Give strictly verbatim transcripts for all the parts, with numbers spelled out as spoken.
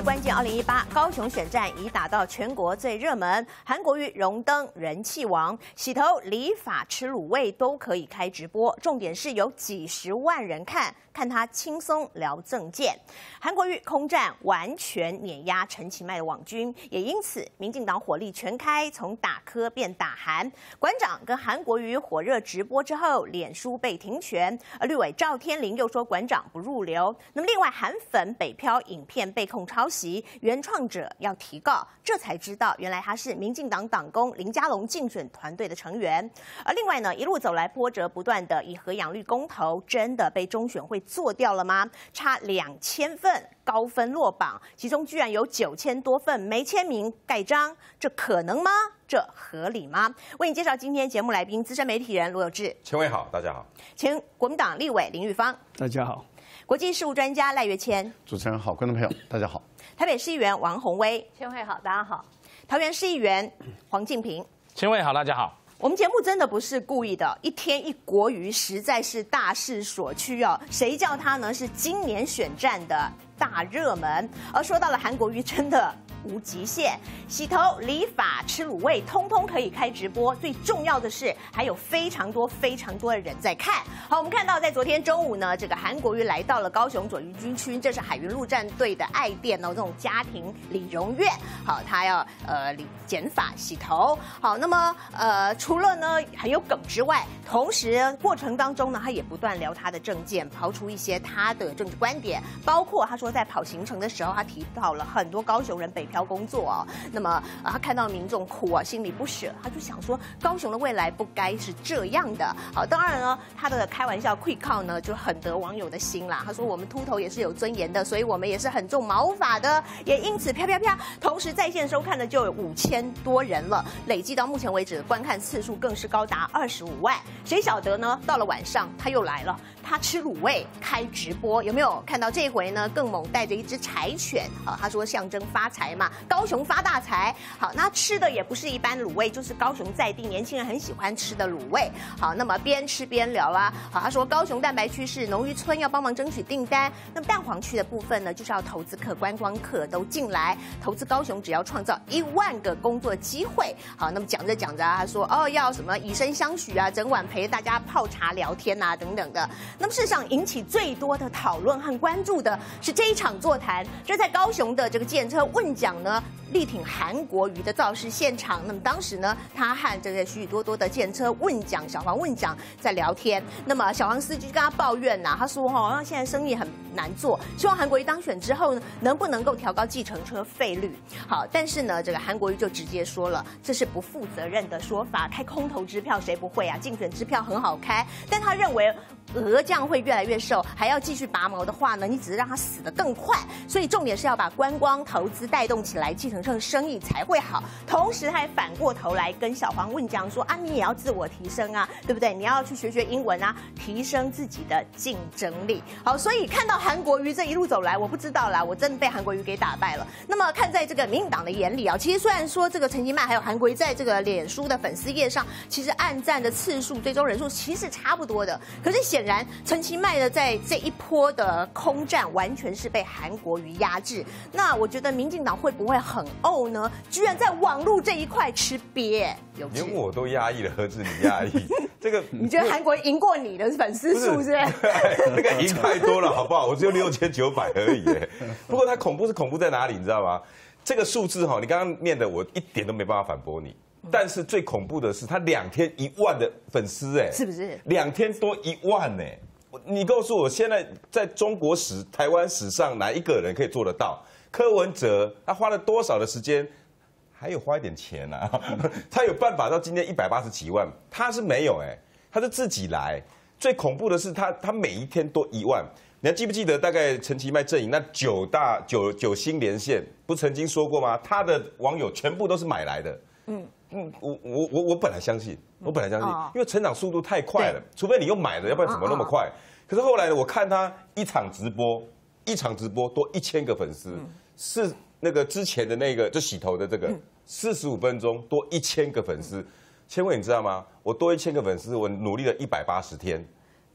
关键二零一八高雄选战已打到全国最热门，韩国瑜荣登人气王，洗头、理发、吃卤味都可以开直播，重点是有几十万人看，看他轻松聊政见。韩国瑜空战完全碾压陈其迈的网军，也因此民进党火力全开，从打柯变打韩。馆长跟韩国瑜火热直播之后，脸书被停权，而绿委赵天麟又说馆长不入流。那么另外韩粉北漂影片被控抄袭，原创者要提告，这才知道原来他是民进党党工林佳龙竞选团队的成员。而另外呢，一路走来波折不断的以核养绿公投，真的被中选会做掉了吗？差两千份高分落榜，其中居然有九千多份没签名盖章，这可能吗？这合理吗？为你介绍今天节目来宾，资深媒体人罗有志。 千惠好，大家好。 前国民党立委林玉芳。 大家好。 国际事务专家赖岳谦。 主持人好，观众朋友大家好。 台北市议员王宏威。 千惠好，大家好。 桃园市议员黄敬平。 千惠好，大家好。 我们节目真的不是故意的，一天一国瑜实在是大势所趋哦。谁叫他呢是今年选战的大热门？而说到了韩国瑜，真的无极限，洗头、理发、吃卤味，通通可以开直播。最重要的是，还有非常多、非常多的人在看。好，我们看到在昨天中午呢，这个韩国瑜来到了高雄左营军区，这是海云陆战队的爱店哦，这种家庭理容院。好，他要呃理剪发、洗头。好，那么呃除了呢很有梗之外，同时过程当中呢，他也不断聊他的政见，抛出一些他的政治观点，包括他说在跑行程的时候，他提到了很多高雄人北漂工作哦，那么啊，他看到民众苦啊，心里不舍，他就想说，高雄的未来不该是这样的。好，当然呢，他的开玩笑 quick call 呢，就很得网友的心啦。他说我们秃头也是有尊严的，所以我们也是很重毛发的，也因此啪啪啪，同时在线收看的就有五千多人了，累计到目前为止的观看次数更是高达二十五万。谁晓得呢？到了晚上他又来了，他吃卤味开直播，有没有看到这回呢？更猛，带着一只柴犬，好，他说象征发财嘛。高雄发大财，好，那吃的也不是一般卤味，就是高雄在地年轻人很喜欢吃的卤味。好，那么边吃边聊啦。好，他说高雄蛋白区是农渔村，要帮忙争取订单。那么蛋黄区的部分呢，就是要投资客、观光客都进来，投资高雄只要创造一万个工作机会。好，那么讲着讲着、啊，他说哦要什么以身相许啊，整晚陪大家泡茶聊天啊等等的。那么事实上引起最多的讨论和关注的是这一场座谈，就在高雄的这个计程车问讲呢，力挺韩国瑜的造势现场。那么当时呢，他和这个许许多多的计程车问讲、小黄问讲在聊天。那么小黄司机就跟他抱怨呐、啊，他说哦，现在生意很难做，希望韩国瑜当选之后呢，能不能够调高计程车费率？好，但是呢，这个韩国瑜就直接说了，这是不负责任的说法，开空头支票谁不会啊？竞选支票很好开，但他认为鹅这样会越来越瘦，还要继续拔毛的话呢，你只是让它死得更快。所以重点是要把观光投资带动起来，计程车生意才会好。同时还反过头来跟小黄问讲说啊，你也要自我提升啊，对不对？你要去学学英文啊，提升自己的竞争力。好，所以看到韩国瑜这一路走来，我不知道啦，我真的被韩国瑜给打败了。那么看在这个民进党的眼里啊，其实虽然说这个陈其迈还有韩国瑜在这个脸书的粉丝页上，其实按赞的次数、追踪人数其实差不多的，可是显然陈其迈呢在这一波的空战完全是被韩国瑜压制。那我觉得民进党会不会很怄呢？居然在网络这一块吃瘪， 连我都压抑了，何止你压抑？这个你觉得韩国赢过你的粉丝数是不是？ 那个赢太多了，好不好？我只有六千九百而已。不过它恐怖是恐怖在哪里，你知道吗？这个数字哈，你刚刚念的我一点都没办法反驳你。但是最恐怖的是，他两天一万的粉丝，哎， 是不是？两天多一万呢？你告诉我，现在在中国史、台湾史上哪一个人可以做得到？柯文哲他花了多少的时间？还有花一点钱啊，他有办法到今天一百八十几万，他是没有哎，他是自己来。最恐怖的是他，他每一天多一万。你还记不记得大概陈其迈阵营那九大九九星连线，不曾经说过吗？他的网友全部都是买来的。嗯嗯，我我我我本来相信，我本来相信，因为成长速度太快了，除非你又买了，要不然怎么那么快？可是后来呢，我看他一场直播，一场直播多一千个粉丝，是那个之前的那个就洗头的这个四十五分钟多一千个粉丝，千惠你知道吗？我多一千个粉丝，我努力了一百八十天。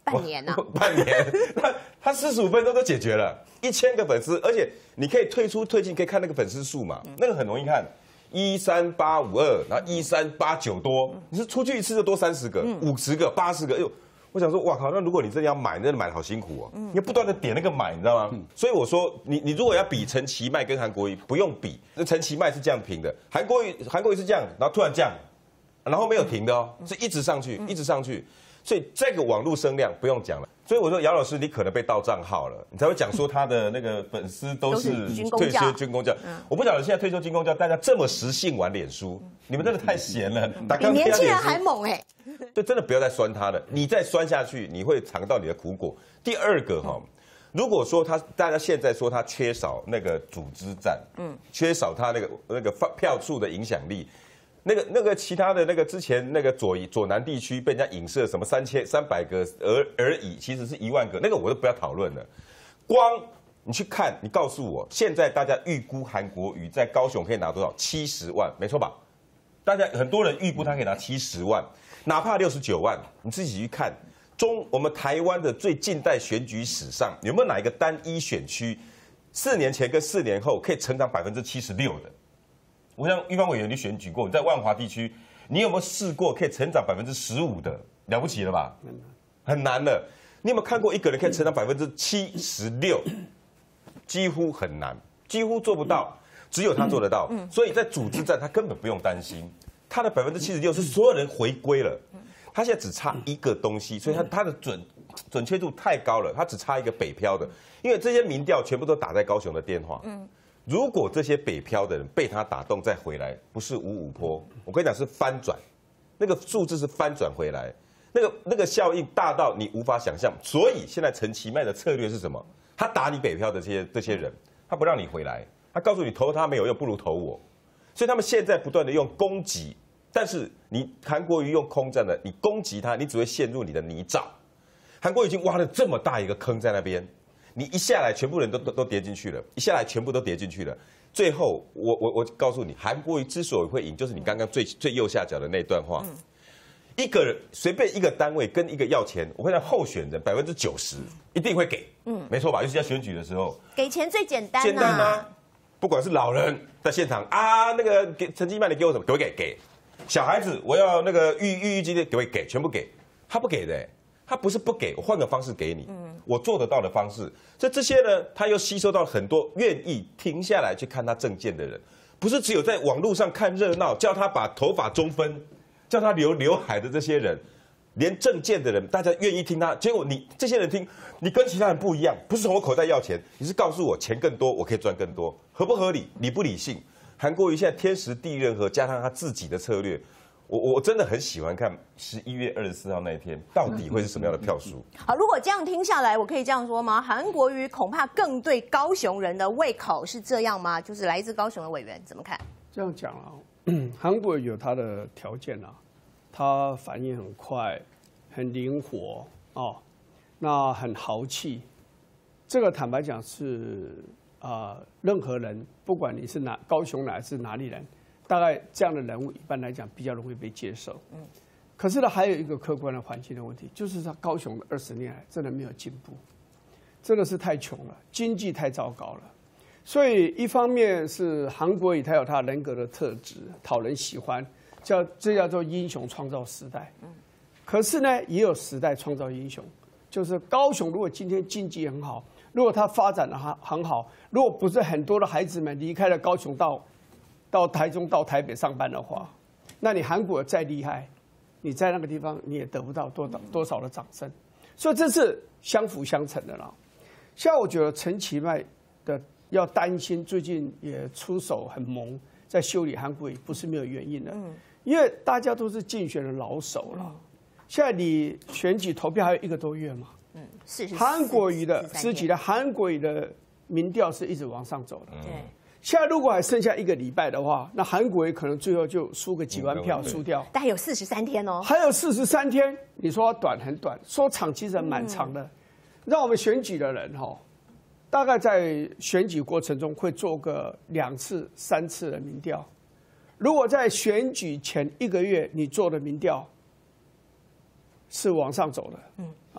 半年呐、啊， 半年，他他四十五分钟都解决了，一千个粉丝，而且你可以退出退进，可以看那个粉丝数嘛，嗯、那个很容易看，一三八五二，然后一三八九多，你是出去一次就多三十个、五十个、八十个，哎呦。我想说，哇靠！那如果你真的要买，真的买的好辛苦哦。嗯、你要不断的点那个买，你知道吗？嗯、所以我说，你你如果要比陈其迈跟韩国瑜，不用比。那陈其迈是这样评的，韩国瑜韩国瑜是这样，然后突然这样，然后没有停的哦，是一直上去，一直上去。所以这个网络声量不用讲了。所以我说，姚老师，你可能被盗账号了，你才会讲说他的那个粉丝都是退休军公教。我不晓得现在退休军公教大家这么时性玩脸书，你们真的太闲了。 比年轻人还猛哎。 就真的不要再酸他了，你再酸下去，你会尝到你的苦果。第二个哈，如果说他大家现在说他缺少那个组织战，嗯，缺少他那个那个票数的影响力，那个那个其他的那个之前那个左左南地区被人家影射什么三千三百个而而已，其实是一万个，那个我都不要讨论了。光你去看，你告诉我，现在大家预估韩国瑜在高雄可以拿多少？七十万，没错吧？大家很多人预估他可以拿七十万。哪怕六十九万，你自己去看中我们台湾的最近代选举史上，有没有哪一个单一选区四年前跟四年后可以成长百分之七十六的？我想玉芳委员你选举过，你在万华地区，你有没有试过可以成长百分之十五的？了不起了吧？很难了。你有没有看过一个人可以成长百分之七十六？几乎很难，几乎做不到，只有他做得到。所以在组织战，他根本不用担心。他的百分之七十六是所有人回归了，他现在只差一个东西，所以他他的准准确度太高了，他只差一个北漂的，因为这些民调全部都打在高雄的电话。如果这些北漂的人被他打动再回来，不是五五波，我跟你讲是翻转，那个数字是翻转回来，那个那个效应大到你无法想象。所以现在陈其迈的策略是什么？他打你北漂的这些这些人，他不让你回来，他告诉你投他没有用，不如投我。所以他们现在不断的用攻击，但是你韩国瑜用空战的，你攻击他，你只会陷入你的泥沼。韩国瑜已经挖了这么大一个坑在那边，你一下来全部人都都都跌进去了，一下来全部都跌进去了。最后我我我告诉你，韩国瑜之所以会赢，就是你刚刚最最右下角的那段话。一个人随便一个单位跟一个要钱，我跟你讲，候选人百分之九十一定会给，嗯，没错吧？尤其在选举的时候， 给钱最简单、啊， 简单啊。不管是老人在现场啊，那个给陈其迈，你给我什么？给不给？给。小孩子，我要那个育育育基金，给不给？全部给。他不给的、欸，他不是不给，我换个方式给你，嗯，我做得到的方式。所以这些呢，他又吸收到很多愿意停下来去看他政见的人，不是只有在网络上看热闹，叫他把头发中分，叫他留刘海的这些人。连政见的人，大家愿意听他，结果你这些人听，你跟其他人不一样，不是从我口袋要钱，你是告诉我钱更多，我可以赚更多，合不合理？理不理性？韩国瑜现在天时地利人和，加上他自己的策略，我我真的很喜欢看十一月二十四号那一天到底会是什么样的票数。 好，如果这样听下来，我可以这样说吗？韩国瑜恐怕更对高雄人的胃口，是这样吗？就是来自高雄的委员怎么看？ 这样讲啊，韩国瑜有他的条件啊。他反应很快，很灵活哦，那很豪气。这个坦白讲是啊、呃，任何人不管你是哪高雄哪是哪里人，大概这样的人物一般来讲比较容易被接受。嗯。可是呢，还有一个客观的环境的问题，就是他高雄的二十年来真的没有进步，真的是太穷了，经济太糟糕了。所以一方面是韩国瑜他有他人格的特质，讨人喜欢。叫这叫做英雄创造时代，可是呢，也有时代创造英雄。就是高雄，如果今天经济很好，如果它发展的很很好，如果不是很多的孩子们离开了高雄到到台中、到台北上班的话，那你韩国再厉害，你在那个地方你也得不到多少多少的掌声。所以这是相辅相成的啦。现在我觉得陈其迈的要担心，最近也出手很猛，在修理韩国瑜，不是没有原因的。因为大家都是竞选的老手了，现在离选举投票还有一个多月嘛。嗯，是是。韩国瑜的十几的韩国瑜的民调是一直往上走的。对。现在如果还剩下一个礼拜的话，那韩国瑜可能最后就输个几万票输掉。 但还有四十三天哦。还有四十三天，你说短很短，说长其实蛮长的。让我们选举的人哈，大概在选举过程中会做个两次、三次的民调。如果在选举前一个月你做的民调是往上走的，嗯，啊，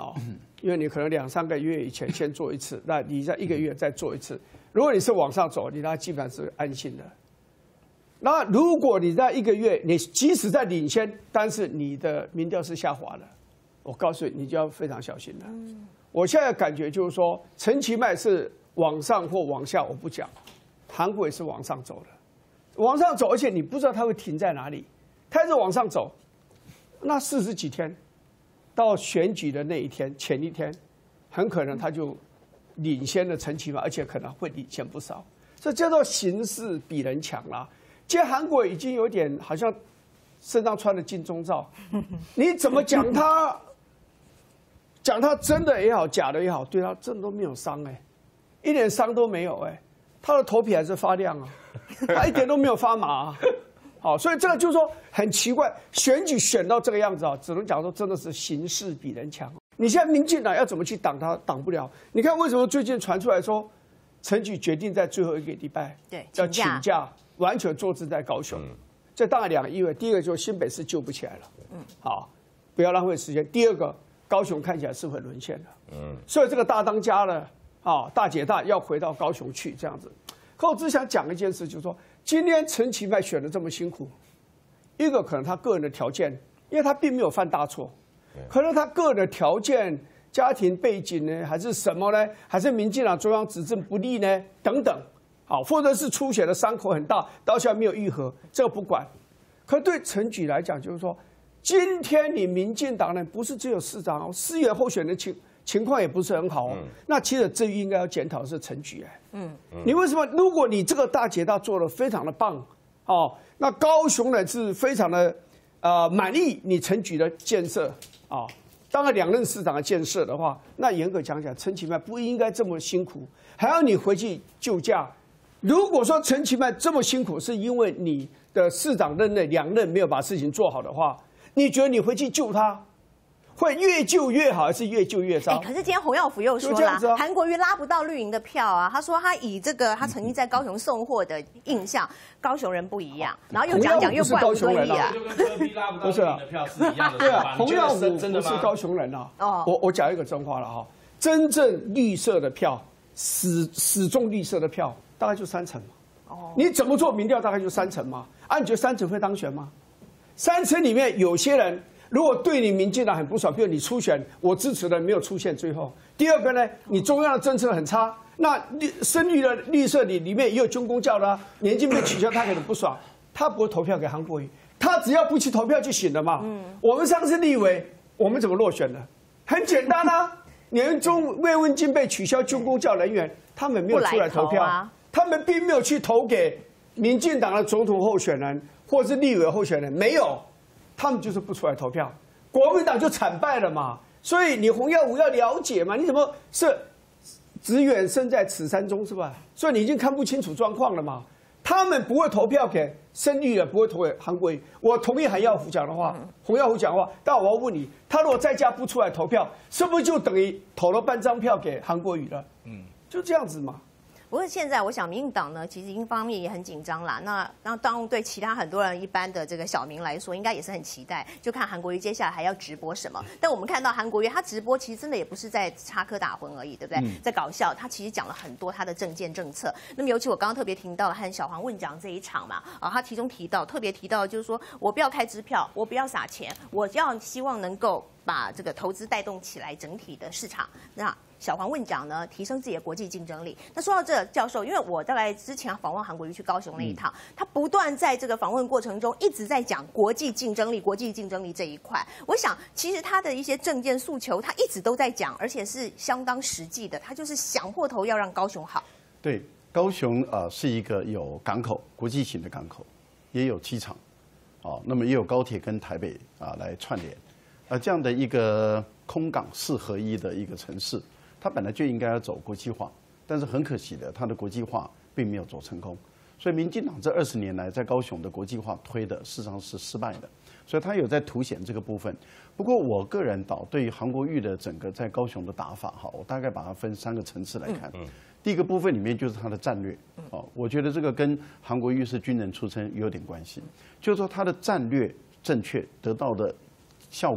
哦，因为你可能两三个月以前先做一次，那你在一个月再做一次。如果你是往上走，你那基本上是安心的。那如果你在一个月，你即使在领先，但是你的民调是下滑的，我告诉你，你就要非常小心了。嗯、我现在感觉就是说，陈其迈是往上或往下，我不讲，韩国也是往上走的，往上走，而且你不知道它会停在哪里，它是往上走。那四十几天，到选举的那一天前一天，很可能他就领先了陈其迈，而且可能会领先不少。这叫做形势比人强啦。现在韩国已经有点好像身上穿的金钟罩，你怎么讲他？讲他真的也好，假的也好，对他真的都没有伤哎、欸，一点伤都没有哎、欸，他的头皮还是发亮啊，他一点都没有发麻、啊。好，所以这个就是说很奇怪，选举选到这个样子啊，只能讲说真的是形势比人强。你现在民进党要怎么去挡他？挡不了。你看为什么最近传出来说，陈菊决定在最后一个礼拜对要请假，完全坐镇在高雄。嗯、这当然两个意味，第一个就是新北市救不起来了，嗯，好，不要浪费时间。第二个，高雄看起来是会沦陷的，嗯，所以这个大当家呢，啊，大姐大要回到高雄去这样子。可我只想讲一件事，就是说。今天陈其迈选的这么辛苦，一个可能他个人的条件，因为他并没有犯大错，可能他个人的条件、家庭背景呢，还是什么呢？还是民进党中央执政不利呢？等等，好，或者是出血的伤口很大，到现在没有愈合，这个不管。可对陈菊来讲，就是说，今天你民进党呢，不是只有市长哦，市议员候选人情情况也不是很好哦。嗯、那其实这应该要检讨的是陈菊哎。嗯，你为什么？如果你这个大捷大做得非常的棒，哦，那高雄呢是非常的呃满意你陈菊的建设啊、哦。当然两任市长的建设的话，那严格讲讲，陈其迈不应该这么辛苦，还要你回去救驾。如果说陈其迈这么辛苦，是因为你的市长任内两任没有把事情做好的话，你觉得你回去救他？会越救越好，还是越救越糟？ 可是今天洪耀福又说了，韩、啊、国瑜拉不到绿营的票啊。他说他以这个他曾经在高雄送货的印象，高雄人不一样。然后又讲讲又怪吴敦义啊， 就跟柯 P 拉不到绿营的票是一样的。 对啊，洪耀福不是高雄人啊。哦，我我讲一个真话了哈，真正绿色的票，始始终绿色的票，大概就三成嘛。哦，你怎么做民调大概就三成嘛？啊，你觉得三成会当选吗？三成里面有些人。如果对你民进党很不爽，比如你初选，我支持的没有出现最后。第二个呢，你中央的政策很差，那绿深绿的绿色里里面也有军公教的、啊，年金被取消，他可能不爽，他不会投票给韩国瑜，他只要不去投票就行了嘛。嗯，我们上次立委，我们怎么落选的？很简单啊，年终慰问金被取消，军公教人员他们没有出来投票，啊、他们并没有去投给民进党的总统候选人或是立委候选人，没有。他们就是不出来投票，国民党就惨败了嘛。所以你洪耀武要了解嘛，你怎么是只远身在此山中是吧？所以你已经看不清楚状况了嘛。他们不会投票给深绿的，不会投给韩国瑜。我同意韩耀福讲的话，洪耀武讲的话，但我要问你，他如果在家不出来投票，是不是就等于投了半张票给韩国瑜了？嗯，就这样子嘛。 不过现在，我想民进党呢，其实一方面也很紧张啦。那那当然对其他很多人一般的这个小民来说，应该也是很期待，就看韩国瑜接下来还要直播什么。但我们看到韩国瑜他直播，其实真的也不是在插科打诨而已，对不对？嗯、在搞笑，他其实讲了很多他的政见政策。那么尤其我刚刚特别听到了和小黄问讲这一场嘛，啊，他其中提到特别提到就是说我不要开支票，我不要撒钱，我要希望能够把这个投资带动起来整体的市场。那小黄问讲呢，提升自己的国际竞争力。那说到这，教授，因为我大概之前访问韩国瑜去高雄那一趟，他不断在这个访问过程中一直在讲国际竞争力、国际竞争力这一块。我想，其实他的一些政见诉求，他一直都在讲，而且是相当实际的。他就是想破头要让高雄好。 对，高雄啊、呃、是一个有港口、国际型的港口，也有机场，啊、哦，那么也有高铁跟台北啊来串联，啊，这样的一个空港四合一的一个城市。它本来就应该要走国际化，但是很可惜的，它的国际化并没有走成功。所以民进党这二十年来在高雄的国际化推的事实上是失败的，所以它有在凸显这个部分。不过我个人倒对于韩国瑜的整个在高雄的打法，哈，我大概把它分三个层次来看。嗯、第一个部分里面就是他的战略，哦，我觉得这个跟韩国瑜是军人出身有点关系，就是说他的战略正确得到的效果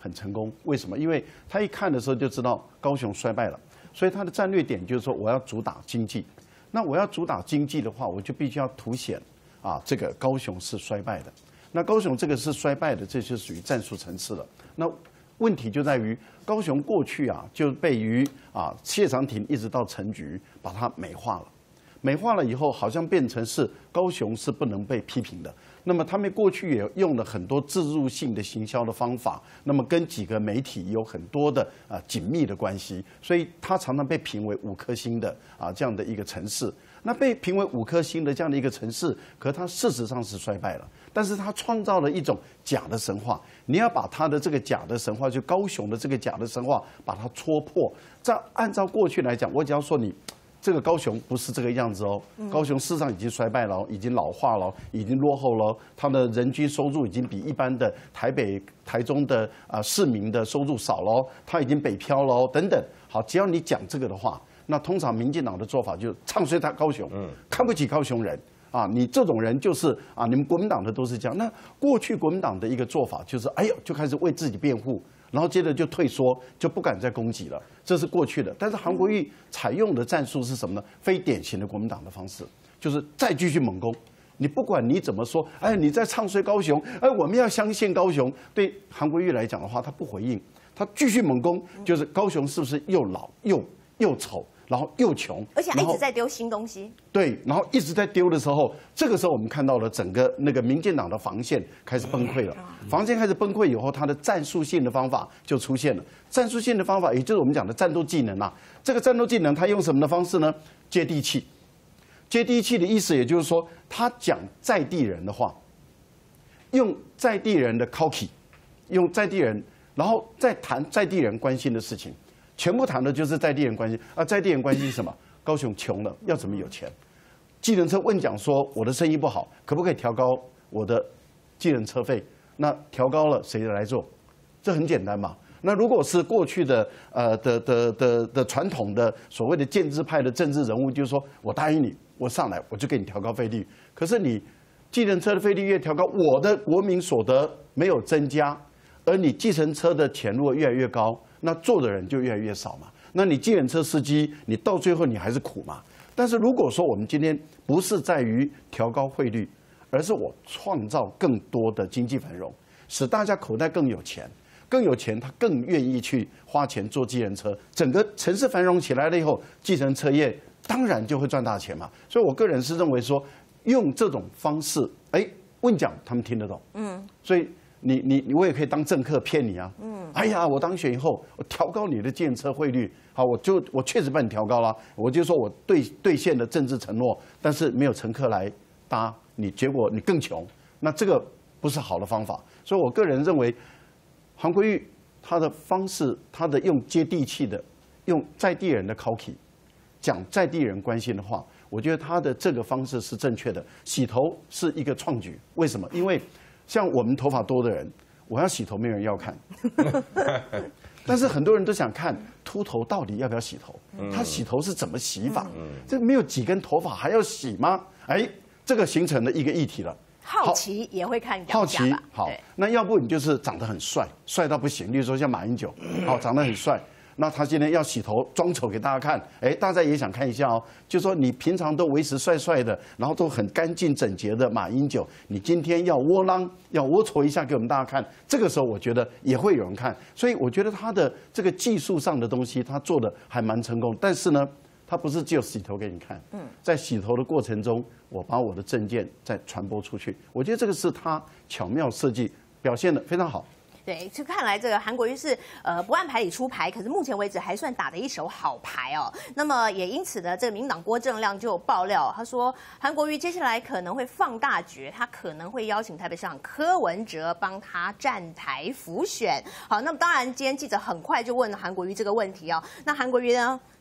很成功。为什么？因为他一看的时候就知道高雄衰败了，所以他的战略点就是说我要主打经济。那我要主打经济的话，我就必须要凸显啊，这个高雄是衰败的。那高雄这个是衰败的，这就属于战术层次了。那问题就在于高雄过去啊，就被于啊谢长廷一直到陈菊把它美化了。美化了以后，好像变成是高雄是不能被批评的。那么他们过去也用了很多置入性的行销的方法，那么跟几个媒体有很多的啊紧密的关系，所以他常常被评为五颗星的啊这样的一个城市。那被评为五颗星的这样的一个城市，可它事实上是衰败了，但是它创造了一种假的神话。你要把它的这个假的神话，就高雄的这个假的神话，把它戳破。这按照过去来讲，我只要说你。这个高雄不是这个样子哦，高雄事实上已经衰败了，已经老化了，已经落后了，它的人均收入已经比一般的台北、台中的啊市民的收入少了，它已经北漂了等等。好，只要你讲这个的话，那通常民进党的做法就唱衰他高雄，看不起高雄人啊，你这种人就是啊，你们国民党的都是这样。那过去国民党的一个做法就是，哎呦，就开始为自己辩护。然后接着就退缩，就不敢再攻击了，这是过去的。但是韩国瑜采用的战术是什么呢？非典型的国民党的方式，就是再继续猛攻。你不管你怎么说，哎，你在唱衰高雄，哎，我们要相信高雄。对韩国瑜来讲的话，他不回应，他继续猛攻，就是高雄是不是又老又又丑？然后又穷， 而且还一直在丢新东西。 对，然后一直在丢的时候，这个时候我们看到了整个那个民进党的防线开始崩溃了。防线开始崩溃以后，它的战术性的方法就出现了。战术性的方法，也就是我们讲的战斗技能啊。这个战斗技能，它用什么的方式呢？接地气。接地气的意思，也就是说，他讲在地人的话，用在地人的 cookie， 用在地人，然后再谈在地人关心的事情。全部谈的就是在地人关系啊，在地人关系是什么？高雄穷了，要怎么有钱？计程车问讲说，我的生意不好，可不可以调高我的计程车费？那调高了，谁来做？这很简单嘛。那如果是过去的呃的的的的传统的所谓的建制派的政治人物，就是说我答应你，我上来我就给你调高费率。可是你计程车的费率越调高，我的国民所得没有增加，而你计程车的钱如果越来越高。那做的人就越来越少嘛。那你计程车司机，你到最后你还是苦嘛。但是如果说我们今天不是在于调高汇率，而是我创造更多的经济繁荣，使大家口袋更有钱，更有钱，他更愿意去花钱坐计程车。整个城市繁荣起来了以后，计程车业当然就会赚大钱嘛。所以我个人是认为说，用这种方式，哎，问讲他们听得懂，嗯，所以。你你我也可以当政客骗你啊！嗯，哎呀，我当选以后，我调高你的计程车汇率，好，我就我确实把你调高了，我就说我兑兑现了政治承诺，但是没有乘客来搭你，结果你更穷，那这个不是好的方法。所以我个人认为，韩国瑜他的方式，他的用接地气的，用在地人的口气，讲在地人关心的话，我觉得他的这个方式是正确的。洗头是一个创举，为什么？因为像我们头发多的人，我要洗头，没有人要看。但是很多人都想看秃头到底要不要洗头，他洗头是怎么洗法？这没有几根头发还要洗吗？哎，这个形成了一个议题了。 好奇也会看好奇好，那要不你就是长得很帅，帅到不行，例如说像马英九，好长得很帅。那他今天要洗头装丑给大家看，哎，大家也想看一下哦。就说你平常都维持帅帅的，然后都很干净整洁的马英九，你今天要窝囊，要龌龊一下给我们大家看，这个时候我觉得也会有人看。所以我觉得他的这个技术上的东西，他做的还蛮成功。但是呢，他不是只有洗头给你看，在洗头的过程中，我把我的证件再传播出去，我觉得这个是他巧妙设计，表现的非常好。 对，就看来这个韩国瑜是呃不按牌理出牌，可是目前为止还算打的一手好牌哦。那么也因此呢，这个民进党郭正亮就有爆料，他说韩国瑜接下来可能会放大决，他可能会邀请台北市长柯文哲帮他站台辅选。好，那么当然今天记者很快就问了韩国瑜这个问题哦。那韩国瑜呢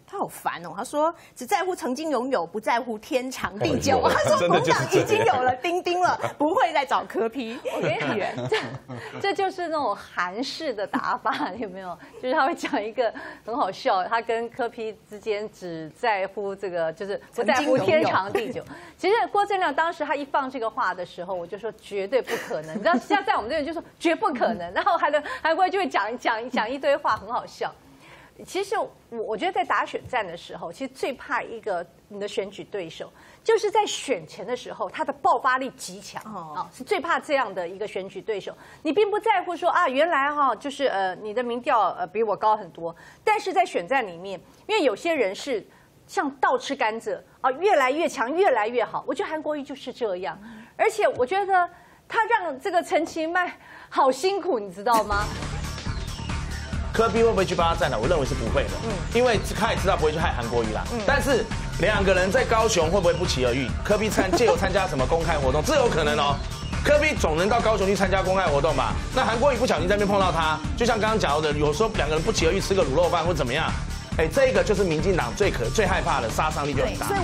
他好烦哦，他说只在乎曾经拥有，不在乎天长地久。 哎、 他说国党已经有了丁丁了，不会再找柯 P。 我跟你讲，这这就是那种韩式的打法，有没有？就是他会讲一个很好笑，他跟柯 P 之间只在乎这个，就是不在乎天长地久。其实郭正亮当时他一放这个话的时候，我就说绝对不可能。你知道，现在在我们这边就说绝不可能，然后韩的韩国就会讲讲讲一堆话，很好笑。其实我我觉得在打选战的时候，其实最怕一个你的选举对手，就是在选前的时候，他的爆发力极强啊，是最怕这样的一个选举对手。你并不在乎说啊，原来哈就是呃你的民调呃比我高很多，但是在选战里面，因为有些人是像倒吃甘蔗啊，越来越强，越来越好。我觉得韩国瑜就是这样，而且我觉得他让这个陈其迈好辛苦，你知道吗？ 柯 P 会不会去帮他站台？我认为是不会的，嗯，因为他也知道不会去害韩国瑜啦。嗯，但是两个人在高雄会不会不期而遇？柯 P 参借由参加什么公开活动，这有可能哦。柯 P 总能到高雄去参加公开活动吧？那韩国瑜不小心在那边碰到他，就像刚刚讲的，有时候两个人不期而遇吃个卤肉饭或怎么样，哎，这个就是民进党最可最害怕的，杀伤力就很大。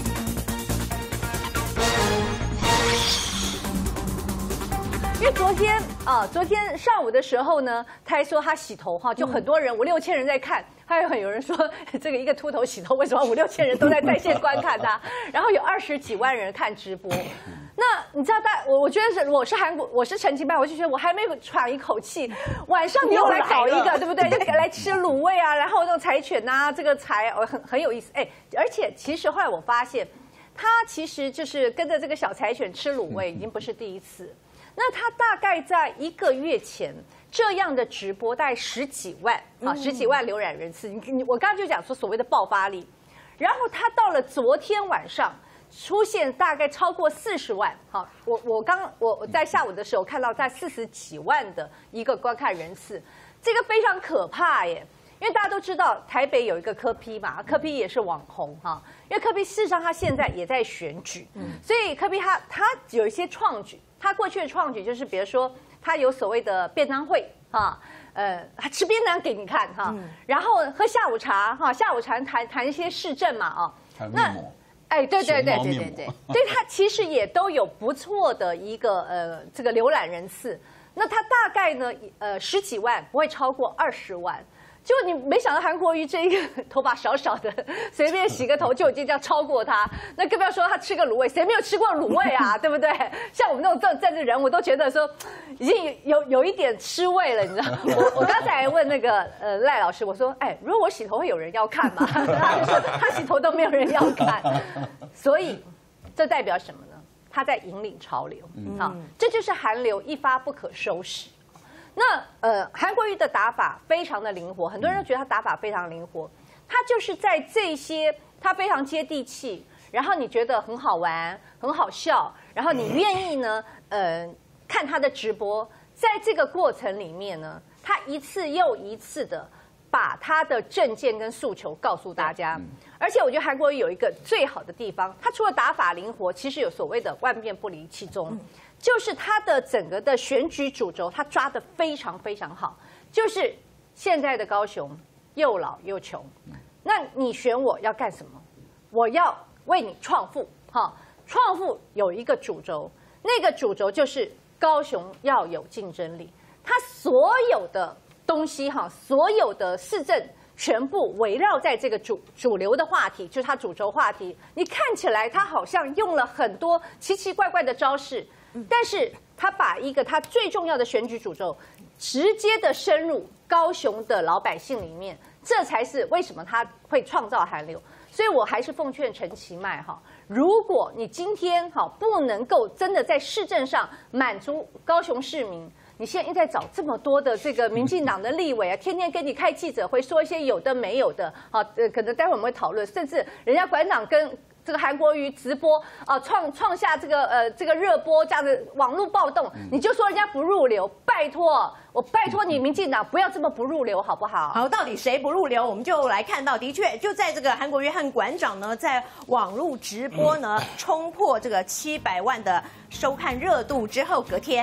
因为昨天啊，昨天上午的时候呢，他还说他洗头哈，就很多人五六千人在看，还有很有人说这个一个秃头洗头，为什么五六千人都在在线观看他？然后有二十几万人看直播。那你知道大我我觉得是我是韩国我是陈其迈，我就觉得我还没有喘一口气，晚上你又来搞一个，对不对？就来吃卤味啊，然后那种柴犬呐，这个柴很很有意思。哎，而且其实后来我发现，他其实就是跟着这个小柴犬吃卤味，已经不是第一次。那他大概在一个月前这样的直播，大概十几万啊，十几万浏览人次。你你我刚刚就讲说所谓的爆发力，然后他到了昨天晚上出现大概超过四十万。好，我我刚我我在下午的时候看到在四十几万的一个观看人次，这个非常可怕耶。因为大家都知道台北有一个柯 P 嘛，柯 P 也是网红哈。因为柯 P 事实上他现在也在选举，所以柯 P 他他有一些创举。他过去的创举就是，比如说他有所谓的便当会啊，呃，他吃便当给你看哈，嗯、然后喝下午茶哈，下午茶谈谈一些市政嘛啊， 那哎对对对对对对，对他其实也都有不错的一个呃这个浏览人次，那他大概呢呃十几万，不会超过二十万。结果你没想到韩国瑜这一个头发少少的，随便洗个头就已经这样超过他，那更不要说他吃个卤味，谁没有吃过卤味啊？对不对？像我们那种政政治人物都觉得说，已经有有一点吃味了，你知道？我我刚才问那个呃赖老师，我说，哎，如果我洗头会有人要看吗？他就说他洗头都没有人要看，所以这代表什么呢？他在引领潮流，啊，这就是韩流一发不可收拾。那呃，韩国瑜的打法非常的灵活，很多人都觉得他打法非常灵活。他就是在这些他非常接地气，然后你觉得很好玩、很好笑，然后你愿意呢，呃，看他的直播，在这个过程里面呢，他一次又一次的把他的政见跟诉求告诉大家。而且我觉得韩国瑜有一个最好的地方，他除了打法灵活，其实有所谓的万变不离其宗。就是他的整个的选举主轴，他抓得非常非常好。就是现在的高雄又老又穷，那你选我要干什么？我要为你创富，哈，创富有一个主轴，那个主轴就是高雄要有竞争力。他所有的东西，哈，所有的市政全部围绕在这个主主流的话题，就是他主轴话题。你看起来他好像用了很多奇奇怪怪的招式。但是他把一个他最重要的选举主轴直接的深入高雄的老百姓里面，这才是为什么他会创造韩流。所以我还是奉劝陈其迈哈，如果你今天哈不能够真的在市政上满足高雄市民，你现在一直在找这么多的这个民进党的立委啊，天天跟你开记者会说一些有的没有的啊，呃，可能待会我们会讨论，甚至人家馆长跟这个韩国瑜直播啊，创创下这个呃这个热播，这样的网络暴动，你就说人家不入流，拜托我拜托你民进党不要这么不入流好不好？ 好，到底谁不入流？我们就来看到，的确就在这个韩国瑜和馆长呢，在网络直播呢冲破这个七百万的收看热度之后，隔天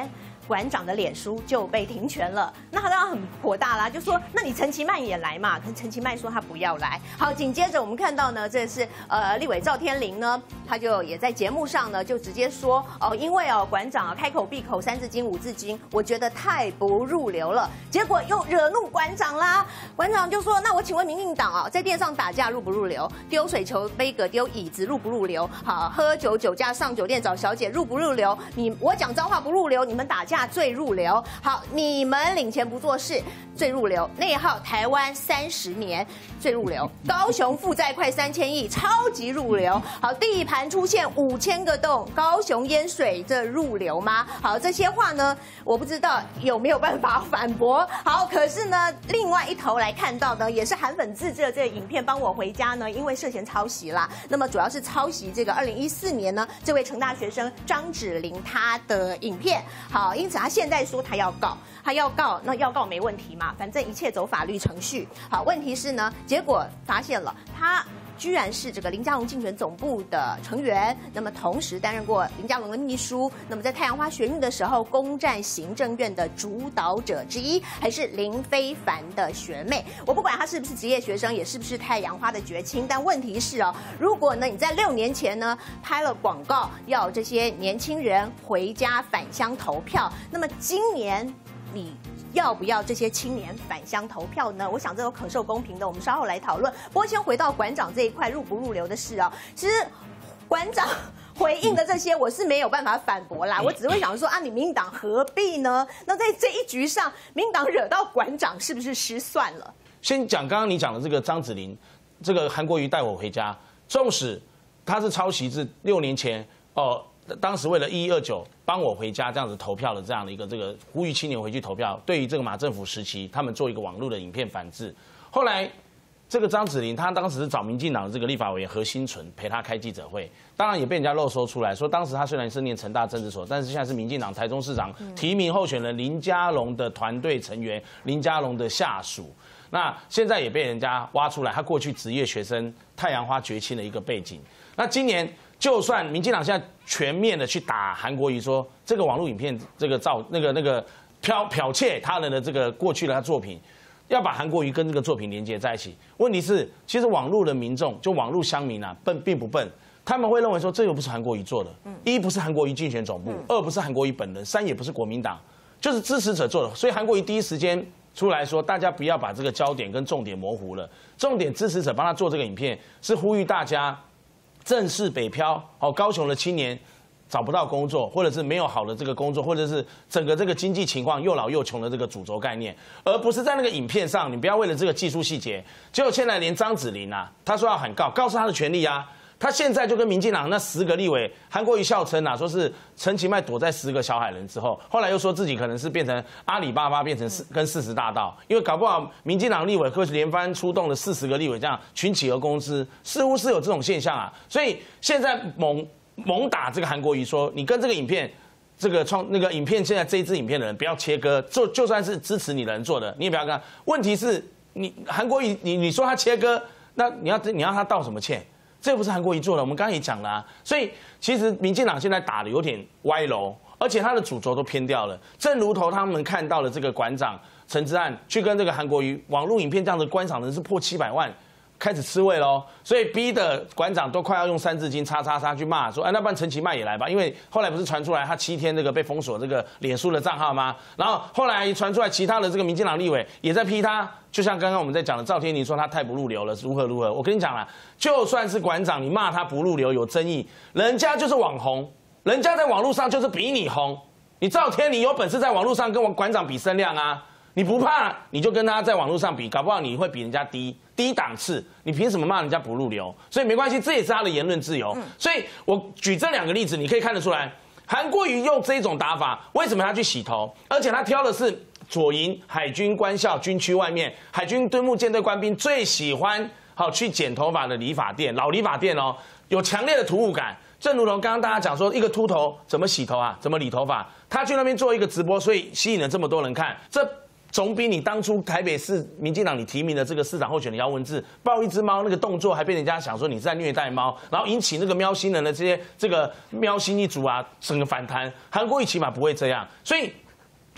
馆长的脸书就被停权了。那他当然很火大啦，就说那你陈其迈也来嘛？可是陈其迈说他不要来。好，紧接着我们看到呢，这是呃立委赵天麟呢，他就也在节目上呢就直接说哦，因为哦馆长啊开口闭口三字经五字经，我觉得太不入流了。结果又惹怒馆长啦，馆长就说那我请问民进党啊，在电上打架入不入流？丢水球杯葛丢椅子入不入流？好，喝酒酒驾上酒店找小姐入不入流？你我讲脏话不入流，你们打架最入流。好，你们领钱不做事最入流。内耗台湾三十年最入流。高雄负债快三千亿，超级入流。好，地盘出现五千个洞，高雄淹水，这入流吗？好，这些话呢，我不知道有没有办法反驳。好，可是呢，另外一头来看到呢，也是韩粉自制的这个影片，帮我回家呢，因为涉嫌抄袭啦。那么主要是抄袭这个二零一四年呢，这位成大学生张芷玲她的影片。好，因此他现在说他要告，他要告，那要告没问题嘛，反正一切走法律程序。好，问题是呢，结果发现了他居然是这个林佳龙竞选总部的成员，那么同时担任过林佳龙的秘书，那么在太阳花学运的时候攻占行政院的主导者之一，还是林非凡的学妹。我不管他是不是职业学生，也是不是太阳花的绝亲，但问题是哦，如果呢你在六年前呢拍了广告，要这些年轻人回家返乡投票，那么今年你要不要这些青年返乡投票呢？我想这有可受公平的，我们稍后来讨论。不过先回到馆长这一块入不入流的事啊，其实馆长回应的这些我是没有办法反驳啦，我只会想说啊，你民进党何必呢？那在这一局上，民进党惹到馆长是不是失算了？ 先讲刚刚你讲的这个张芷玲，这个韩国瑜带我回家，纵使他是抄袭自六年前哦。当时为了一一二九帮我回家这样子投票的这样的一个这个呼吁青年回去投票，对于这个马政府时期，他们做一个网络的影片反制。后来这个张芷玲，他当时是找民进党的这个立法委员何新纯陪他开记者会，当然也被人家漏搜出来说，当时他虽然是念成大政治所，但是现在是民进党台中市长提名候选人林佳龙的团队成员，林佳龙的下属。那现在也被人家挖出来，他过去职业学生太阳花绝亲的一个背景。那今年就算民进党现在全面的去打韩国瑜，说这个网络影片这个造那个那个剽剽窃他人的这个过去的他作品，要把韩国瑜跟这个作品连接在一起。问题是，其实网络的民众就网络乡民啊，笨并不笨，他们会认为说这又不是韩国瑜做的，一不是韩国瑜竞选总部，二不是韩国瑜本人，三也不是国民党，就是支持者做的。所以韩国瑜第一时间出来说，大家不要把这个焦点跟重点模糊了，重点支持者帮他做这个影片，是呼吁大家正视北漂哦，高雄的青年找不到工作，或者是没有好的这个工作，或者是整个这个经济情况又老又穷的这个主轴概念，而不是在那个影片上，你不要为了这个技术细节，结果现在连张芷玲啊，他说要喊告，告是他的权利啊。他现在就跟民进党那十个立委，韩国瑜笑称啊，说是陈其迈躲在十个小海人之后，后来又说自己可能是变成阿里巴巴，变成跟四十大盗，因为搞不好民进党立委会连番出动了四十个立委，这样群起而攻之，似乎是有这种现象啊。所以现在猛猛打这个韩国瑜，说你跟这个影片。这个创那个影片，现在这一支影片的人不要切割，就就算是支持你的人做的，你也不要跟他。问题是你韩国瑜，你你说他切割，那你要你要他道什么歉？这不是韩国瑜做的，我们刚刚也讲了啊。所以其实民进党现在打的有点歪楼，而且他的主轴都偏掉了。正如同他们看到了这个馆长陈之汉去跟这个韩国瑜网络影片这样的观赏人是破七百万。开始吃味喽，所以逼的馆长都快要用三字经叉叉叉去骂，说，哎，那不然陈其迈也来吧，因为后来不是传出来他七天这个被封锁这个脸书的账号吗？然后后来传出来其他的这个民进党立委也在批他，就像刚刚我们在讲的赵天麟说他太不入流了，如何如何？我跟你讲啦，就算是馆长你骂他不入流有争议，人家就是网红，人家在网络上就是比你红，你赵天麟有本事在网络上跟我馆长比声量啊。你不怕，你就跟他在网络上比，搞不好你会比人家低低档次。你凭什么骂人家不入流？所以没关系，这也是他的言论自由。所以我举这两个例子，你可以看得出来，韩国瑜用这种打法，为什么他去洗头？而且他挑的是左营海军官校军区外面，海军敦睦舰队官兵最喜欢好去剪头发的理发店，老理发店哦，有强烈的突兀感。正如同刚刚大家讲说，一个秃头怎么洗头啊？怎么理头发？他去那边做一个直播，所以吸引了这么多人看。这总比你当初台北市民进党你提名的这个市长候选人姚文智抱一只猫那个动作，还被人家想说你是在虐待猫，然后引起那个喵星人的这些这个喵星一族啊，整个反弹。韩国瑜起码不会这样，所以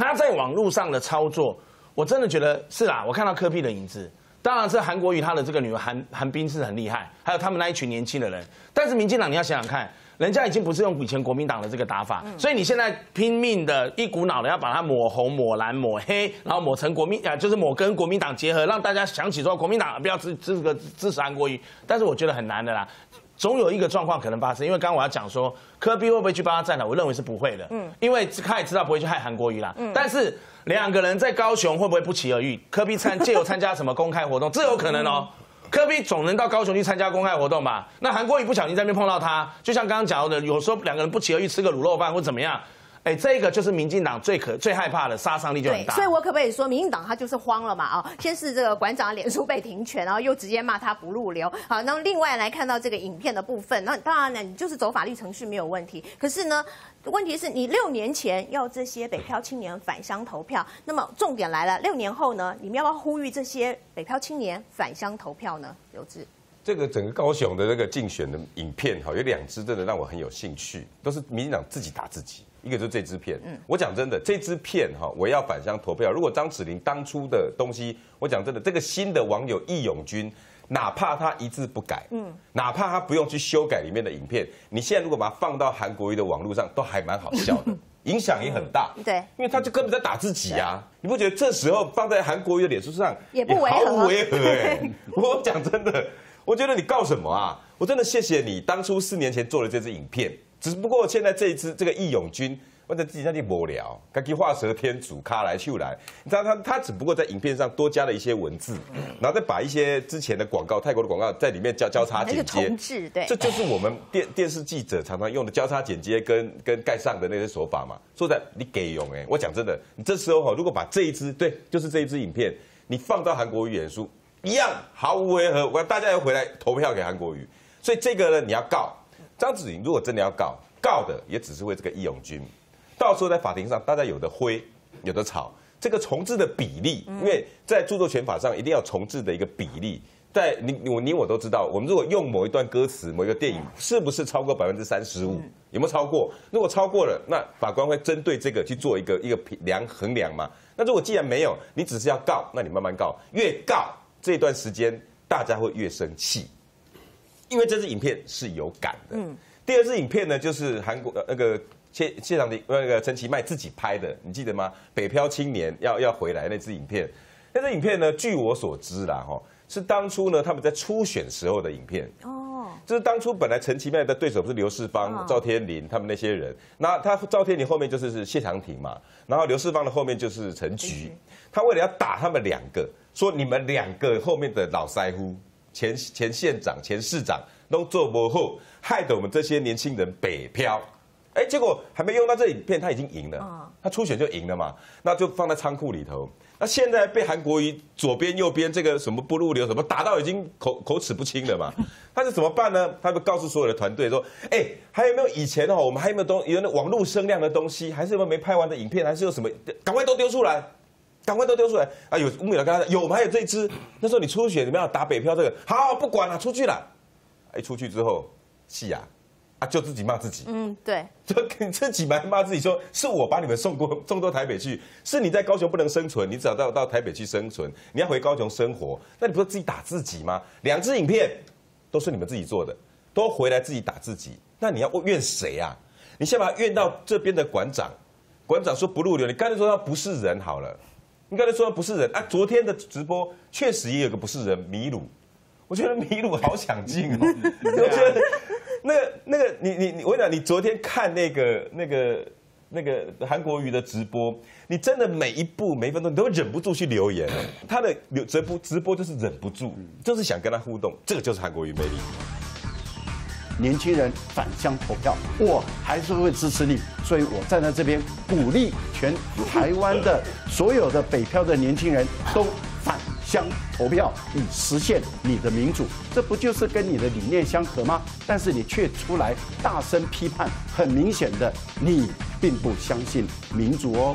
他在网络上的操作，我真的觉得是啦。我看到柯 P 的影子，当然是韩国瑜他的这个女儿韩韩冰是很厉害，还有他们那一群年轻的人。但是民进党你要想想看，人家已经不是用以前国民党的这个打法，所以你现在拼命的一股脑的要把它抹红、抹蓝、抹黑，然后抹成国民啊，就是抹跟国民党结合，让大家想起说国民党不要支支个支持韩国瑜。但是我觉得很难的啦。总有一个状况可能发生，因为刚刚我要讲说，柯 P 会不会去帮他站台？我认为是不会的，嗯，因为他也知道不会去害韩国瑜啦，嗯，但是两个人在高雄会不会不期而遇？柯 P 参借由参加什么公开活动，这有可能哦。柯 P 总能到高雄去参加公开活动吧？那韩国瑜不小心在那边碰到他，就像刚刚讲的，有时候两个人不期而遇吃个卤肉饭或怎么样。哎，这个就是民进党最可最害怕的，杀伤力就很大。 所以我可不可以说，民进党他就是慌了嘛？啊、哦，先是这个馆长的脸书被停权，然后又直接骂他不入流。好，那另外来看到这个影片的部分，那当然呢，你就是走法律程序没有问题。可是呢，问题是你六年前要这些北漂青年返乡投票，那么重点来了，六年后呢，你们要不要呼吁这些北漂青年返乡投票呢？刘志。 这个整个高雄的那个竞选的影片，哈，有两支真的让我很有兴趣，都是民进党自己打自己。一个就是这支片，嗯，我讲真的，这支片哈，我要返乡投票。如果张子霖当初的东西，我讲真的，这个新的网友义勇军，哪怕他一字不改，嗯，哪怕他不用去修改里面的影片，你现在如果把它放到韩国瑜的网络上，都还蛮好笑的，影响也很大， 对， 因为他就根本在打自己啊，你不觉得这时候放在韩国瑜的脸书上也不违和， 毫无违和哎？我讲真的，我觉得你告什么啊？我真的谢谢你当初四年前做的这支影片。只不过现在这一支这个义勇军，或者自己在那里无聊，该去画蛇添足，卡来秀来。你知道他他只不过在影片上多加了一些文字，然后再把一些之前的广告、泰国的广告在里面交交叉剪接， 重置，对， 这就是我们电电视记者常常用的交叉剪接跟跟盖上的那些手法嘛。说在你给用哎，我讲真的，你这时候哈，如果把这一支对，就是这一支影片，你放到韩国瑜脸书一样毫无违和，我大家要回来投票给韩国瑜。所以这个呢，你要告。张子霖如果真的要告，告的也只是为这个义勇军，到时候在法庭上大家有的挥，有的吵，这个重置的比例，因为在著作权法上一定要重置的一个比例，在你我你我都知道，我们如果用某一段歌词、某一个电影，是不是超过百分之三十五？有没有超过？如果超过了，那法官会针对这个去做一个一个量衡量嘛。那如果既然没有，你只是要告，那你慢慢告，越告这段时间大家会越生气。因为这支影片是有感的。嗯，第二支影片呢，就是韩国呃那个谢谢长廷那个陈其迈自己拍的，你记得吗？北漂青年要要回来那支影片，那支影片呢，据我所知啦，哈，是当初呢他们在初选时候的影片。哦，就是当初本来陈其迈的对手不是刘世芳、哦、赵天麟他们那些人，那他赵天麟后面就是是谢长廷嘛，然后刘世芳的后面就是陈菊，他为了要打他们两个，说你们两个后面的老腮乎。前前县长、前市长都做不好，害得我们这些年轻人北漂。哎，结果还没用到这影片，他已经赢了，他初选就赢了嘛，那就放在仓库里头。那现在被韩国瑜左边、右边这个什么不入流什么打到已经口口齿不清了嘛，他是怎么办呢？他就告诉所有的团队说：“哎，还有没有以前哦？我们还有没有东有那网络声量的东西？还是有没有没拍完的影片？还是有什么？赶快都丢出来！”赶快都丢出来啊！有吴美良跟他说有，我们还有这一支。那时候你初选你们要打北漂这个，好不管了，出去了。一出去之后，气啊啊，就自己骂自己。嗯， 对， 就你自己骂骂自己说，是我把你们送过送到台北去，是你在高雄不能生存，你只要到到台北去生存，你要回高雄生活，那你不是自己打自己吗？两支影片都是你们自己做的，都回来自己打自己，那你要怨谁啊？你先把它怨到这边的馆长，馆长说不入流，你干脆说他不是人好了。你刚才说不是人啊！昨天的直播确实也有个不是人，米鲁。我觉得米鲁好抢镜哦。我觉得那个那个你你你，我跟你讲，你昨天看那个那个那个韩国瑜的直播，你真的每一步每一分钟你都会忍不住去留言。他的直播直播就是忍不住，就是想跟他互动，这个就是韩国瑜魅力。 年轻人返乡投票，我还是会支持你，所以我站在这边鼓励全台湾的所有的北漂的年轻人都返乡投票，以实现你的民主。这不就是跟你的理念相合吗？但是你却出来大声批判，很明显的你并不相信民主哦。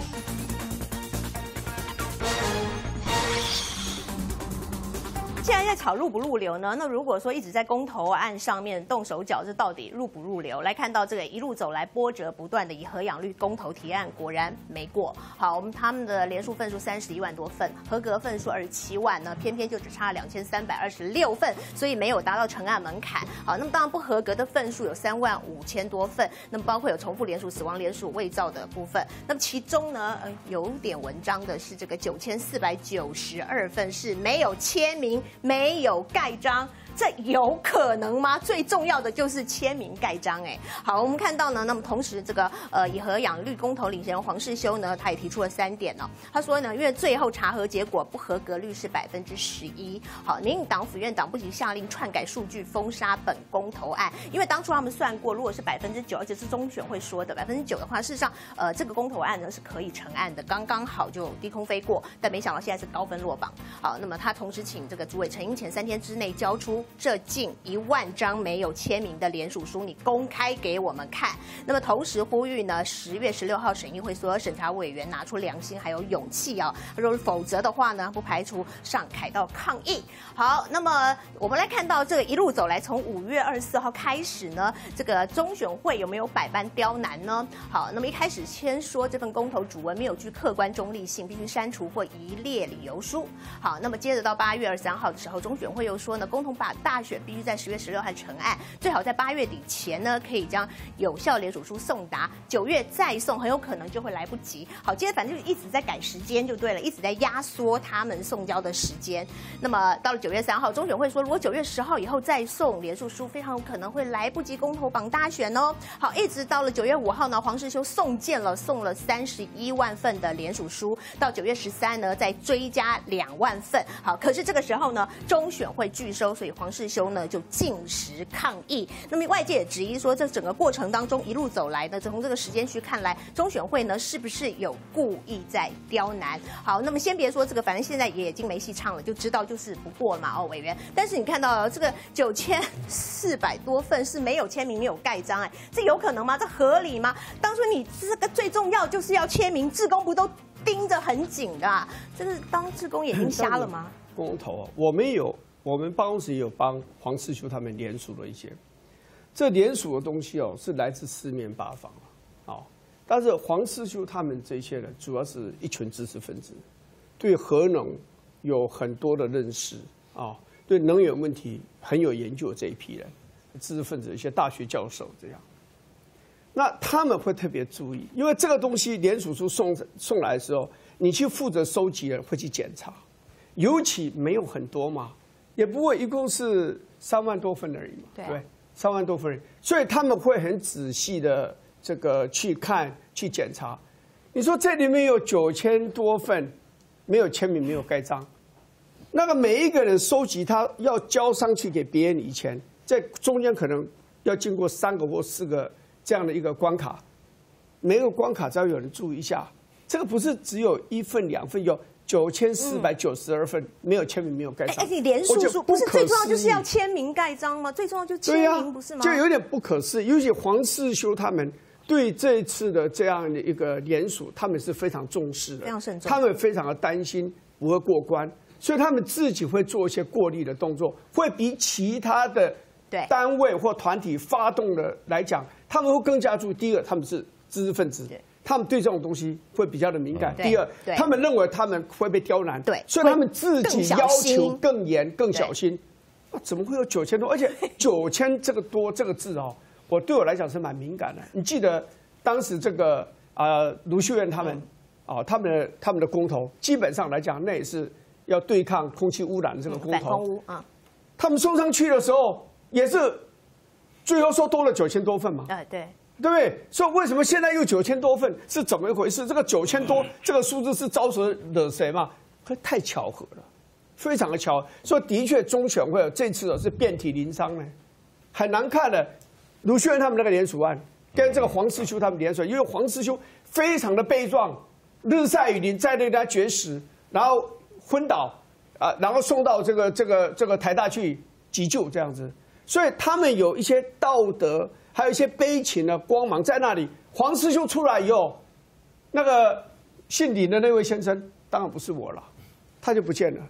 现在在吵入不入流呢？那如果说一直在公投案上面动手脚，这到底入不入流？来看到这个一路走来波折不断的以核养绿公投提案，果然没过。好，我们他们的连署份数三十一万多份，合格份数二十七万呢，偏偏就只差两千三百二十六份，所以没有达到成案门槛。好，那么当然不合格的份数有三万五千多份，那么包括有重复连署、死亡连署、伪造的部分。那么其中呢，呃，有点文章的是这个九千四百九十二份是没有签名。没有盖章，这有可能吗？最重要的就是签名盖章。哎，好，我们看到呢，那么同时这个呃以核养绿公投领衔人黄世修呢，他也提出了三点哦。他说呢，因为最后查核结果不合格率是百分之十一。好，民进党府院党不仅下令篡改数据，封杀本公投案，因为当初他们算过，如果是百分之九，而且是中选会说的百分之九的话，事实上呃这个公投案呢是可以成案的，刚刚好就低空飞过。但没想到现在是高分落榜。好，那么他同时请这个主委陈英前三天之内交出这近一万张没有签名的联署书，你公开给我们看。那么同时呼吁呢，十月十六号审议会所有审查委员拿出良心还有勇气啊，他说否则的话呢，不排除上凯道抗议。好，那么我们来看到这个一路走来，从五月二十四号开始呢，这个中选会有没有百般刁难呢？好，那么一开始先说这份公投主文没有具客观中立性，必须删除或移列理由书。好，那么接着到八月二十三号的时候，中选会又说呢，公投把大选必须在十月十六号成案，最好在八月底前呢，可以将有效联署书送达，九月再送，很有可能就会来不及。好，接着反正就一直在改时间就对了，一直在压缩他们送交的时间。那么到了九月三号，中选会说，如果九月十号以后再送联署书，非常有可能会来不及公投绑大选哦。好，一直到了九月五号呢，黄世修送件了，送了三十一万份的联署书，到九月十三呢，再追加两万份。好，可是这个时候呢，中选会拒收，所以黄世修呢就禁食抗议。那么外界也质疑说，这整个过程当中一路走来呢，从这个时间序看来，中选会呢是不是有故意在刁难？好，那么先别说这个，反正现在也已经没戏唱了，就知道就是不过了嘛，哦，委员。但是你看到这个九千四百多份是没有签名、没有盖章，哎，这有可能吗？这合理吗？当初你这个最重要就是要签名，志工不都盯着很紧的、啊，这是当志工眼睛瞎了吗？ 公投啊，我们有，我们办公室也有帮黄世修他们联署了一些，这联署的东西哦，是来自四面八方啊，哦，但是黄世修他们这些人，主要是一群知识分子，对核能有很多的认识啊，对能源问题很有研究的这一批人，知识分子一些大学教授这样。那他们会特别注意，因为这个东西联署书送送来的时候，你去负责收集的人会去检查，尤其没有很多嘛，也不会一共是三万多份而已嘛，对不对？三万多份而已，所以他们会很仔细的这个去看去检查。你说这里面有九千多份没有签名没有盖章，那个每一个人收集他要交上去给别人以前，在中间可能要经过三个或四个。这样的一个关卡，每个关卡只要有人注意一下，这个不是只有一份两份，有九千四百九十二份没有签名没有盖章。 哎，你连署书不是最重要就是要签名盖章吗？最重要就是签名，不是吗？ 就有点不可思议。尤其黄世修他们对这次的这样的一个联署，他们是非常重视的， 非常慎重， 他们非常的担心不会过关，所以他们自己会做一些过滤的动作，会比其他的单位或团体发动的来讲。他们会更加注意，第一个，他们是知识分子，他们对这种东西会比较的敏感；第二，他们认为他们会被刁难，对，所以他们自己要求更严、更小心。啊，怎么会有九千多？而且九千这个多这个字哦，我对我来讲是蛮敏感的。你记得当时这个啊，卢秀燕他们啊，他们的他们的公投，基本上来讲，那也是要对抗空气污染的这个公投。反空污啊，他们送上去的时候也是。最后说多了九千多份嘛， 哎，对， 对不对？所以为什么现在又九千多份是怎么一回事？这个九千多这个数字是招谁惹谁嘛？太巧合了，非常的巧。所以的确中选会这次是遍体鳞伤呢，很难看的。卢秀燕他们那个联署案跟这个黄世修他们联署，因为黄世修非常的悲壮，日晒雨淋，在那他绝食，然后昏倒啊，然后送到这个这个这个台大去急救这样子。所以他们有一些道德，还有一些悲情的光芒在那里。黄世修出来以后，那个姓林的那位先生，当然不是我了，他就不见了。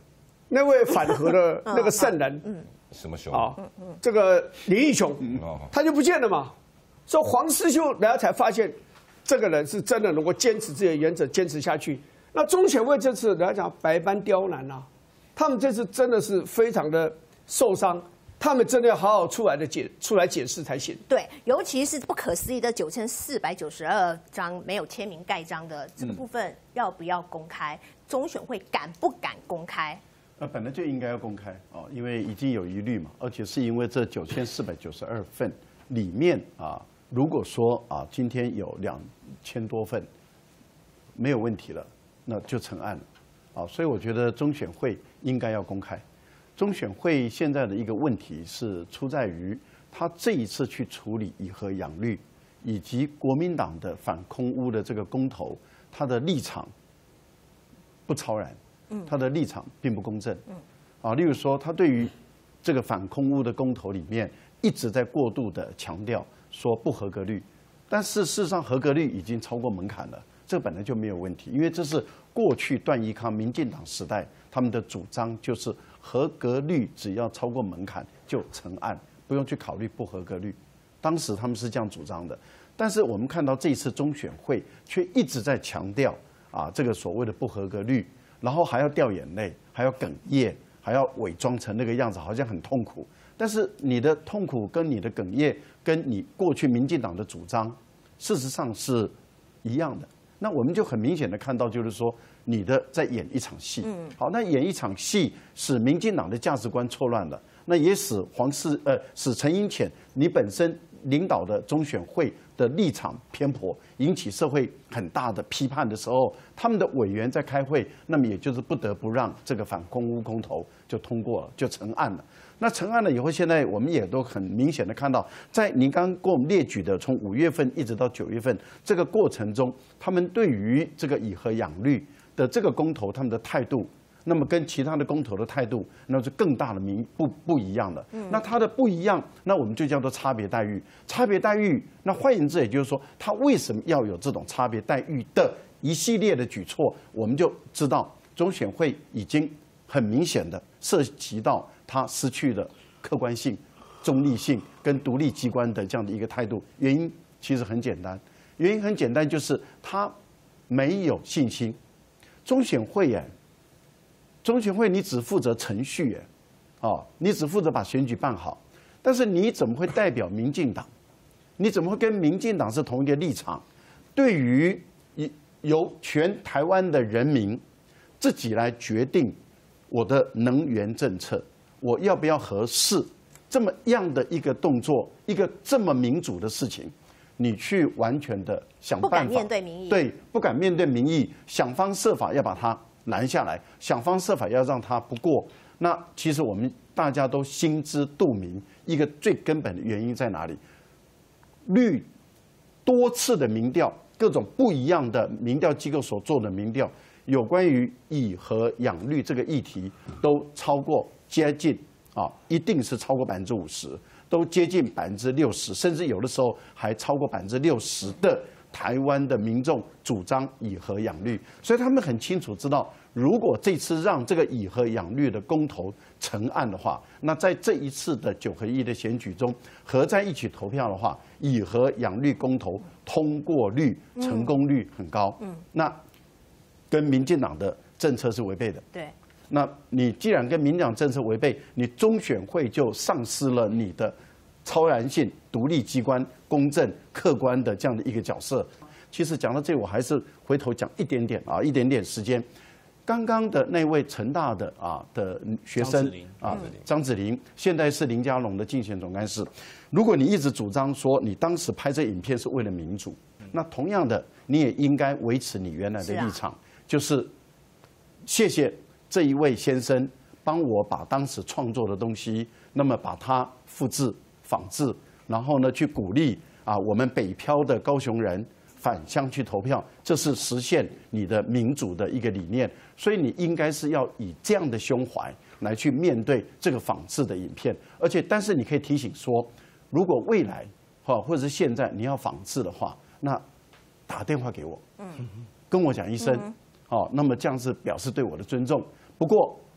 那位反核的那个圣人， 嗯， 什么熊啊，这个林义雄， 哦他就不见了嘛。所以黄师秀，人家才发现这个人是真的能够坚持自己的原则，坚持下去。那中选会这次人家讲百般刁难啊，他们这次真的是非常的受伤。他们真的要好好出来的解出来解释才行。 对，尤其是不可思议的九千四百九十二张没有签名盖章的这个部分，要不要公开？中选会敢不敢公开？ 那本来就应该要公开哦，因为已经有疑虑嘛，而且是因为这九千四百九十二份里面啊，如果说啊今天有两千多份没有问题了，那就成案了啊，所以我觉得中选会应该要公开。中选会现在的一个问题是出在于，他这一次去处理以核养绿，以及国民党的反空污的这个公投，他的立场不超然，他的立场并不公正，啊，例如说他对于这个反空污的公投里面一直在过度的强调说不合格率，但是事实上合格率已经超过门槛了，这本来就没有问题，因为这是过去段宜康民进党时代他们的主张，就是合格率只要超过门槛就成案，不用去考虑不合格率。当时他们是这样主张的，但是我们看到这一次中选会却一直在强调啊这个所谓的不合格率，然后还要掉眼泪，还要哽咽，还要伪装成那个样子，好像很痛苦。但是你的痛苦跟你的哽咽，跟你过去民进党的主张，事实上是一样的。那我们就很明显的看到，就是说你的在演一场戏。好，那演一场戏，使民进党的价值观错乱了，那也使黄世呃使陈英潜你本身领导的中选会的立场偏颇，引起社会很大的批判的时候，他们的委员在开会，那么也就是不得不让这个反空污公投就通过了，就成案了。那成案了以后，现在我们也都很明显的看到，在您刚刚给我们列举的从五月份一直到九月份这个过程中，他们对于这个以核养绿的这个公投，他们的态度，那么跟其他的公投的态度，那是更大的明不不一样的。那它的不一样，那我们就叫做差别待遇。差别待遇，那换言之，也就是说，它为什么要有这种差别待遇的一系列的举措，我们就知道中选会已经很明显的涉及到它失去了客观性、中立性跟独立机关的这样的一个态度。原因其实很简单，原因很简单，就是他没有信心。中选会耶，中选会你只负责程序耶，哦，你只负责把选举办好，但是你怎么会代表民进党？你怎么会跟民进党是同一个立场？对于由全台湾的人民自己来决定我的能源政策，我要不要核四这么样的一个动作，一个这么民主的事情，你去完全的想办法， 不敢面对民意， 对，不敢面对民意，想方设法要把它拦下来，想方设法要让它不过。那其实我们大家都心知肚明，一个最根本的原因在哪里？绿多次的民调，各种不一样的民调机构所做的民调，有关于以核养绿这个议题，都超过接近啊，一定是超过百分之五十，都接近百分之六十，甚至有的时候还超过百分之六十的台湾的民众主张以核养绿，所以他们很清楚知道，如果这次让这个以核养绿的公投成案的话，那在这一次的九合一的选举中合在一起投票的话，以核养绿公投通过率、成功率很高。嗯，那跟民进党的政策是违背的。 对。 那你既然跟民进党政策违背，你中选会就丧失了你的超然性、独立机关、公正、客观的这样的一个角色。其实讲到这，我还是回头讲一点点啊，一点点时间。刚刚的那位成大的啊的学生啊，张子霖，现在是林佳龙的竞选总干事。如果你一直主张说你当时拍这影片是为了民主，那同样的，你也应该维持你原来的立场，就是谢谢这一位先生帮我把当时创作的东西，那么把它复制、仿制，然后呢去鼓励啊我们北漂的高雄人返乡去投票，这是实现你的民主的一个理念。所以你应该是要以这样的胸怀来去面对这个仿制的影片。而且，但是你可以提醒说，如果未来哈或者是现在你要仿制的话，那打电话给我，跟我讲一声。哦，那么这样是表示对我的尊重。不过你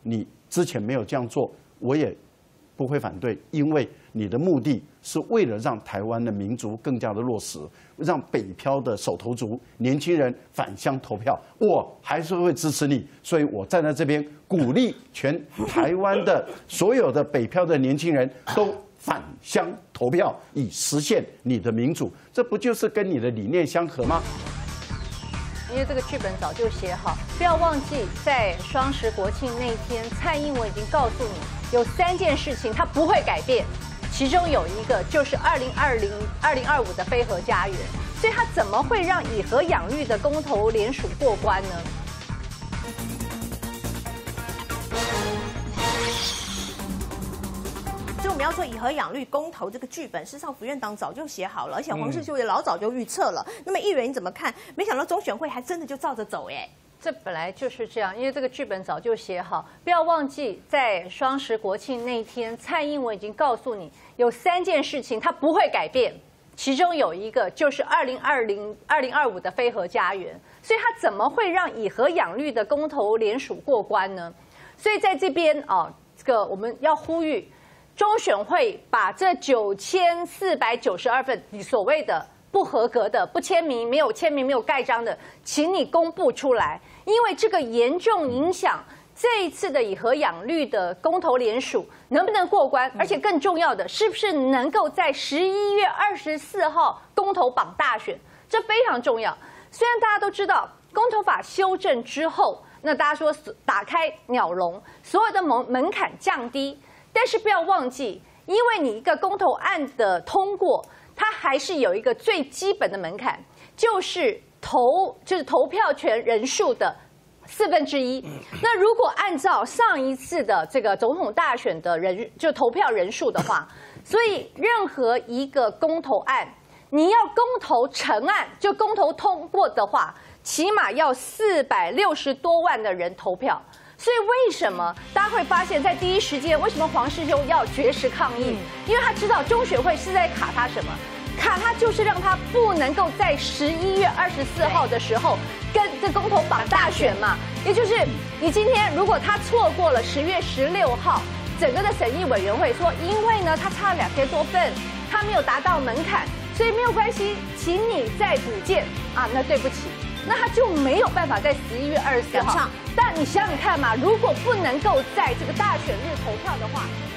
之前没有这样做，我也不会反对，因为你的目的是为了让台湾的民族更加的落实，让北漂的手头族年轻人返乡投票，我还是会支持你。所以我站在这边鼓励全台湾的所有的北漂的年轻人都返乡投票，以实现你的民主。这不就是跟你的理念相合吗？ 因为这个剧本早就写好，不要忘记，在双十国庆那天，蔡英文已经告诉你，有三件事情他不会改变，其中有一个就是二零二零、二零二五的非核家园，所以他怎么会让以核养绿的公投联署过关呢？ 我们要说以核养绿公投这个剧本，事实上府院党早就写好了，而且黄世修也老早就预测了。那么议员你怎么看？没想到中选会还真的就照着走哎。 这本来就是这样，因为这个剧本早就写好。不要忘记，在双十国庆那天，蔡英文已经告诉你，有三件事情他不会改变，其中有一个就是二零二零、二零二五的非核家园。所以他怎么会让以核养绿的公投联署过关呢？所以在这边啊，这个我们要呼吁。中选会把这九千四百九十二份你所谓的不合格的、不签名、没有签名、没有盖章的，请你公布出来，因为这个严重影响这一次的以核养绿的公投联署能不能过关，而且更重要的，是不是能够在十一月二十四号公投榜大选，这非常重要。虽然大家都知道公投法修正之后，那大家说打开鸟笼，所有的门门槛降低。但是不要忘记，因为你一个公投案的通过，它还是有一个最基本的门槛，就是投就是投票权人数的四分之一。那如果按照上一次的这个总统大选的人就投票人数的话，所以任何一个公投案，你要公投成案就公投通过的话，起码要四百六十多万的人投票。所以为什么大家会发现，在第一时间，为什么黄世修要绝食抗议？因为他知道中选会是在卡他什么？卡他就是让他不能够在十一月二十四号的时候跟这公投榜大选嘛。也就是你今天如果他错过了十月十六号整个的审议委员会说，因为呢他差了两千多份，他没有达到门槛，所以没有关系，请你再补件啊。那对不起。那他就没有办法在十一月二十四号。但你想想看嘛，如果不能够在这个大选日投票的话。